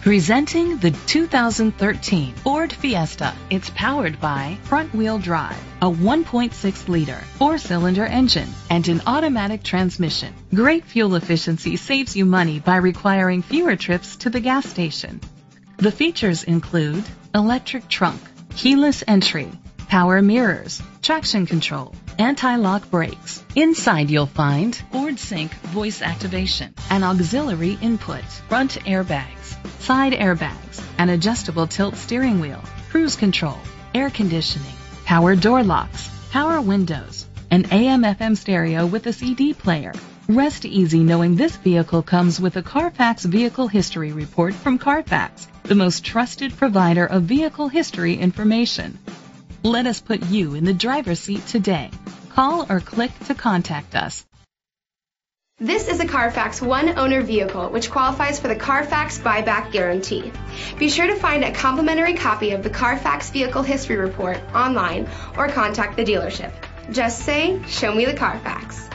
Presenting the 2013 Ford Fiesta. It's powered by front-wheel drive, a 1.6-liter four-cylinder engine, and an automatic transmission. Great fuel efficiency saves you money by requiring fewer trips to the gas station. The features include electric trunk, keyless entry, power mirrors, traction control, anti-lock brakes. Inside you'll find Ford Sync voice activation, an auxiliary input, front airbags, side airbags, an adjustable tilt steering wheel, cruise control, air conditioning, power door locks, power windows, an AM/FM stereo with a CD player. Rest easy knowing this vehicle comes with a Carfax Vehicle History Report from Carfax, the most trusted provider of vehicle history information. Let us put you in the driver's seat today. Call or click to contact us. This is a Carfax one-owner vehicle which qualifies for the Carfax buyback guarantee. Be sure to find a complimentary copy of the Carfax Vehicle History Report online or contact the dealership. Just say, "Show me the Carfax."